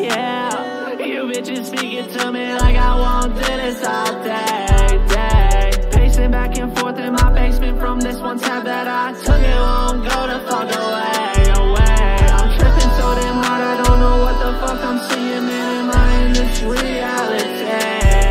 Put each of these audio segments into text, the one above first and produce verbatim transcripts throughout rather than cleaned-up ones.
Yeah, you bitches speaking to me like I won't do this all day, day. Pacing back and forth in my basement from this one tab that I took. It won't go the fuck away, away. I'm tripping so damn hard, I don't know what the fuck I'm seeing. Man, am I in this reality?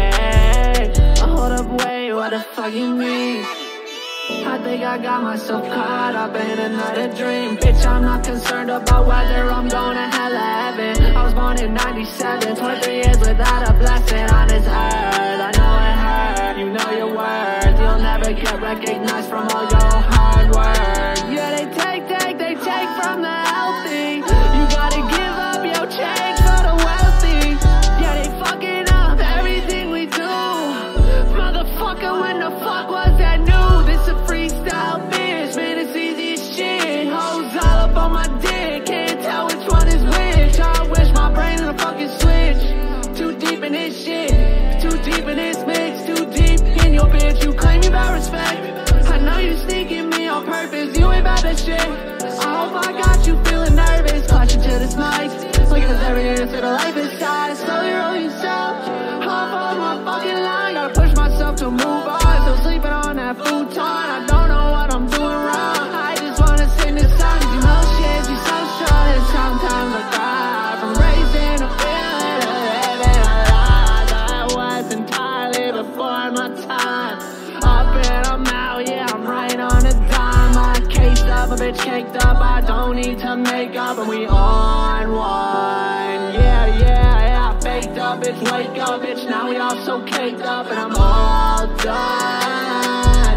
Hold up, wait, what the fuck you mean? I think I got myself caught up in another dream. Bitch, I'm not concerned about whether I'm going to hell or heaven. I was born in ninety-seven, twenty-three years without a blessing on this earth. I know it hurt, you know your worth. You'll never get recognized from all your hard work. Yeah, they take, take, they take from the healthy. You gotta give up your change for the wealthy. Yeah, they fucking up everything we do. Motherfucker, when the fuck was that new? This a freestyle bitch, man, it's easy as shit. Hoes all up on my dick, can't tell which one is which. I wish my brain in a fucking switch. Too deep in this shit, too deep in this mix, too deep in your bitch. You claim you about respect, I know you sneaking me on purpose. You ain't about that shit. I hope I got you feeling nervous, clutching to this mic, looking at every answer to life inside. Slowly roll yourself off of my fucking line. Gotta push myself to move on. Still sleeping on that futon. I don't know what I'm doing wrong. I just wanna sing this song. You know shit, you so strong. And sometimes I cry from raising a feeling of living a lie that was entirely before my time. Up and I'm out, yeah, I'm right on a dime. I cased up, a bitch caked up. I don't need to make up, and we on one. Yeah, yeah, yeah, faked up, bitch, wake up, bitch. Now we all so caked up, and I'm all done.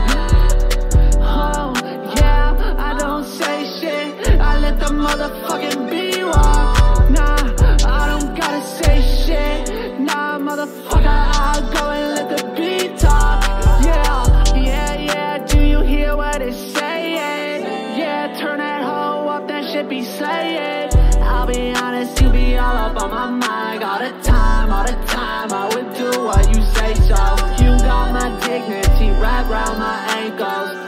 Oh, yeah, I don't say shit. I let the motherfucking beat walk. Nah, I don't gotta say shit. Nah, motherfucker, I'll go and let the beat talk. Yeah, yeah, yeah, do you hear what it's saying? Yeah, turn that hoe up, that shit be saying. I'll be honest, you be all up on my mind all the time, all the time. I would do what you say, so you got my dignity wrapped around my ankles.